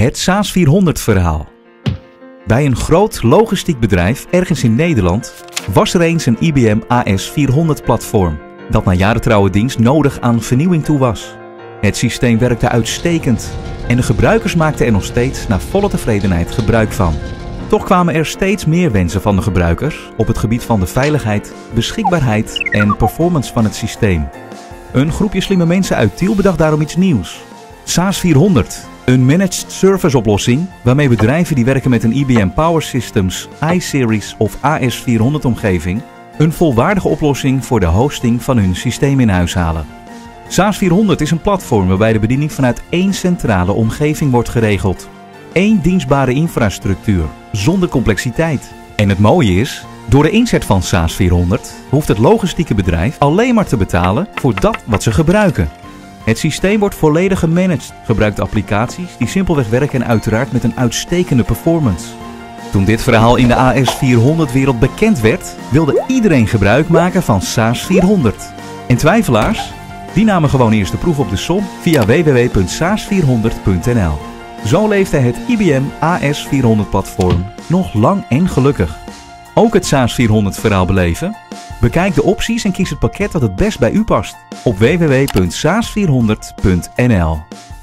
Het SAAS 400 verhaal. Bij een groot logistiek bedrijf ergens in Nederland was er eens een IBM AS 400 platform dat na jarentrouwe dienst nodig aan vernieuwing toe was. Het systeem werkte uitstekend en de gebruikers maakten er nog steeds naar volle tevredenheid gebruik van. Toch kwamen er steeds meer wensen van de gebruikers op het gebied van de veiligheid, beschikbaarheid en performance van het systeem. Een groepje slimme mensen uit Tiel bedacht daarom iets nieuws. SAAS 400, een managed service oplossing waarmee bedrijven die werken met een IBM Power Systems iSeries of AS 400 omgeving een volwaardige oplossing voor de hosting van hun systeem in huis halen. SAAS 400 is een platform waarbij de bediening vanuit één centrale omgeving wordt geregeld. Eén dienstbare infrastructuur, zonder complexiteit. En het mooie is, door de inzet van SAAS 400 hoeft het logistieke bedrijf alleen maar te betalen voor dat wat ze gebruiken. Het systeem wordt volledig gemanaged, gebruikt applicaties die simpelweg werken en uiteraard met een uitstekende performance. Toen dit verhaal in de AS 400 wereld bekend werd, wilde iedereen gebruik maken van SAAS 400. En twijfelaars? Die namen gewoon eerst de proef op de som via www.saas400.nl. Zo leefde het IBM AS 400 platform nog lang en gelukkig. Ook het SAAS 400 verhaal beleven? Bekijk de opties en kies het pakket dat het best bij u past op www.saas400.nl.